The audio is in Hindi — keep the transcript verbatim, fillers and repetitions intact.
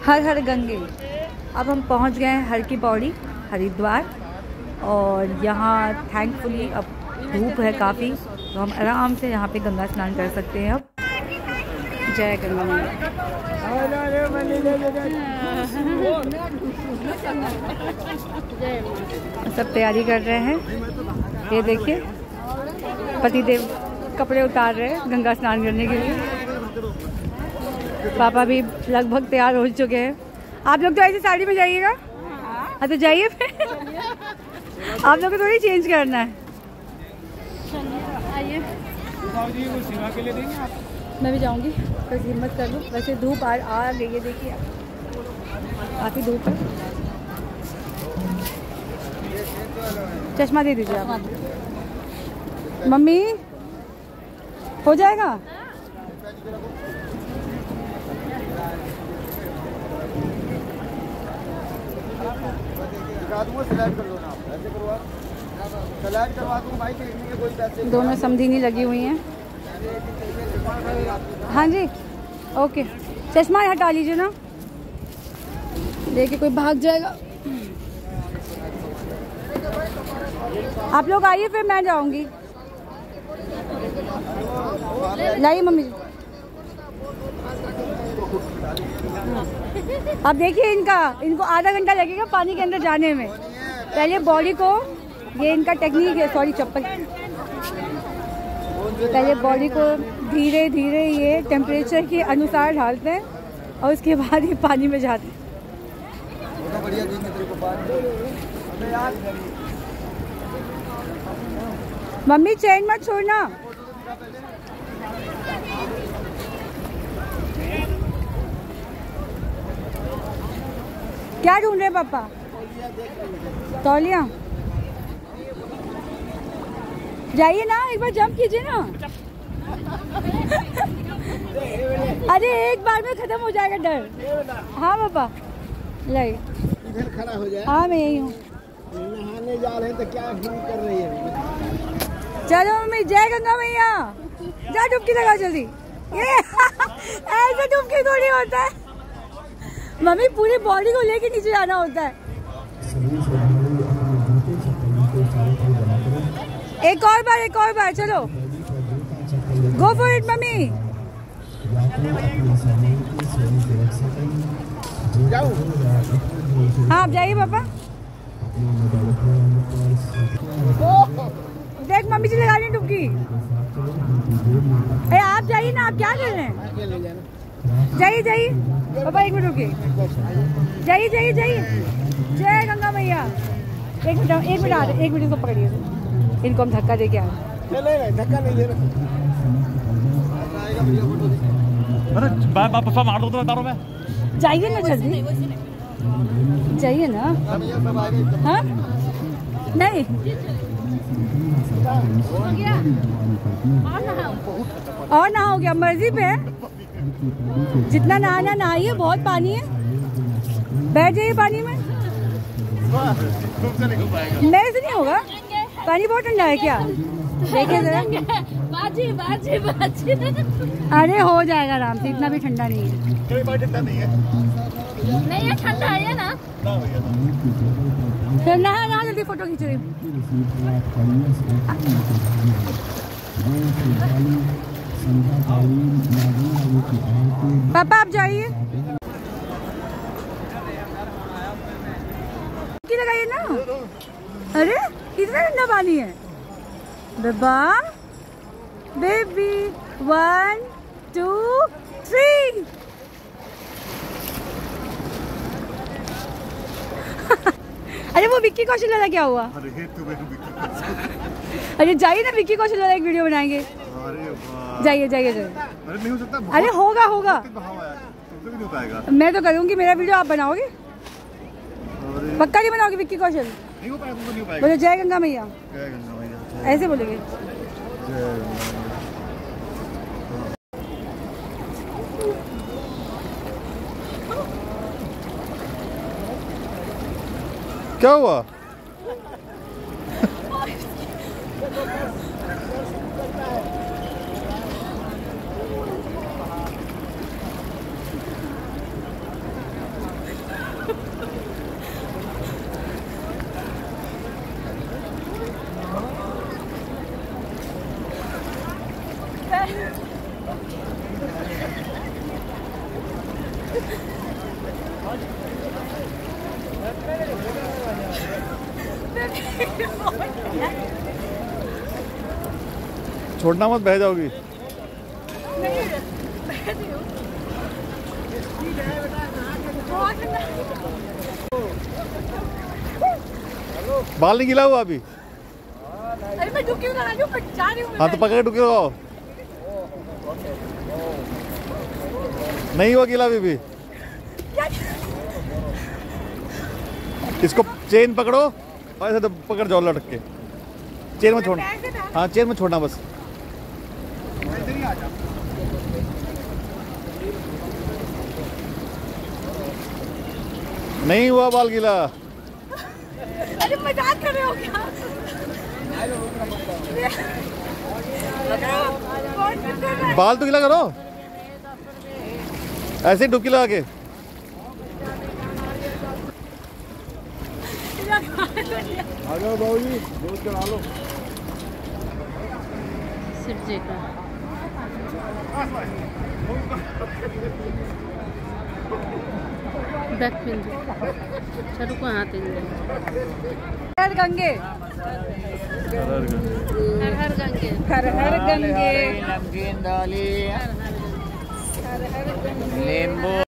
हर हर गंगे। अब हम पहुंच गए हैं हर की पौड़ी हरिद्वार, और यहाँ थैंकफुली अब धूप है काफ़ी, तो हम आराम से यहाँ पे गंगा स्नान कर सकते हैं। अब जय गंगा मैया। सब तैयारी कर रहे हैं। ये देखिए पतिदेव कपड़े उतार रहे हैं गंगा स्नान करने के लिए। पापा भी लगभग तैयार हो चुके हैं। आप लोग तो ऐसी साड़ी में जाइएगा। हाँ तो जाइए फिर। आप लोग को थोड़ी चेंज करना है। आइए मैं भी जाऊंगी, बस हिम्मत कर लूँ। वैसे धूप आ, आ गई है, देखिए काफ़ी धूप है। चश्मा दे दीजिए आप। मम्मी हो जाएगा। दोनों समधिनी लगी हुई हैं। हाँ जी ओके, चश्मा हटा लीजिए ना, देखिए कोई भाग जाएगा। आप लोग आइए फिर मैं जाऊंगी। लाइए मम्मी। अब देखिए इनका इनको आधा घंटा लगेगा पानी के अंदर जाने में। पहले बॉडी को, ये इनका टेक्निक है, सॉरी चप्पल। पहले बॉडी को धीरे धीरे ये टेम्परेचर के अनुसार ढालते हैं और उसके बाद ये पानी में जाते हैं। मम्मी चैन मत छोड़ना। क्या ढूंढ रहे पापा? तौलिया। जाइए ना, एक बार जंप कीजिए ना। अरे एक बार में खत्म हो जाएगा डर। हाँ पापा ले इधर खड़ा हो जाए। हाँ मैं यही हूँ। नहाने जा रहे हैं तो क्या भीड़ कर रही है। चलो मम्मी, जय गंगा मैया। जा डुबकी लगा जल्दी। ये ऐसे डुबकी थोड़ी होता है मम्मी, पूरी बॉडी को लेके नीचे जाना होता है। एक और बार, एक और बार, चलो गो फॉर इट मम्मी। हाँ आप जाइए पापा। देख मम्मी जी लगा रही डुबकी। अरे आप जाइए ना, आप क्या कर रहे हैं? जाइए जाइए पापा, एक मिनट रुकिए। जाइए जाइए जाइए। जय गंगा मैया। एक मिनट एक मिनट आ रहे, एक मिनट को पकड़िए। इनको हम धक्का दे के आ रहे। धक्का नहीं दे रहा। मार दो तो बता रहा मैं। जाइए ना जल्दी, जाइए ना। हाँ नहीं और ना हो गया, मर्जी पे है। जितना नहाना नहाइए, बहुत पानी है। बैठ जाइए पानी में। मेरे से नहीं होगा, पानी बहुत ठंडा है क्या? देखिए जरा। बाजी, बाजी, बाजी। अरे हो जाएगा आराम से, इतना भी ठंडा नहीं है। नहीं है, नहीं है, ठंडा है ना। फिर नहा नहा जल्दी, फोटो खींच रही। पापा आप जाइए, लगाइए ना। अरे इतना ठंडा पानी है। बेबा बेबी, वन टू थ्री। अरे वो विक्की कौशल वाला क्या हुआ? अरे जाइए ना, विक्की कौशल वाला एक वीडियो बनाएंगे। जाइए जाइए जाइए। अरे नहीं हो सकता। अरे होगा होगा, नहीं हो पाएगा। मैं तो करूँगी, मेरा वीडियो आप बनाओगे? पक्का नहीं बनाओगे विक्की कौशल? नहीं हो पाएगा, नहीं हो पाएगा। बोलो जय गंगा मैया। जय गंगा मैया। ऐसे बोलेंगे। क्या हुआ? छोड़ना मत, बह जाओगी। बाल नहीं गिला हुआ अभी? अरे मैं डुबकी लगा रही हूँ, जा रही हूँ। हाँ तो पकड़ के डुबकी लगाओ। नहीं हुआ गिला अभी भी। इसको चेन पकड़ो और ऐसे पकड़ जाओ लटक के। चेन में छोड़ना। हाँ चेन में छोड़ना बस। नहीं हुआ बाल गीला। अरे मजाक कर रहे हो क्या? बाल तो गीला करो, ऐसे ही डुबकी लगा के। आ जाओ बाबू जी, दूध चढ़ा लो। शिव जी का बैक पिन चलो को हाथ हर गंगे, हर हर गंगे, हर हर गंगे, नमकीन दाली, नींबू।